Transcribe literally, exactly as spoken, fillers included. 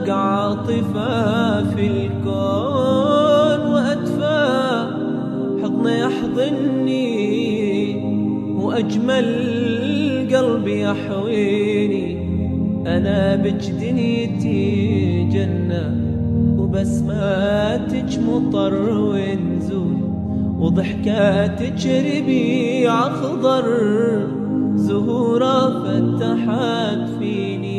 أبقى عاطفة في الكون وأدفى حضن يحضني وأجمل قلبي يحويني. أنا بك دنيتي جنة وبسماتك مطر ونزول وضحكاتك ربيع أخضر زهورة فتحت فيني.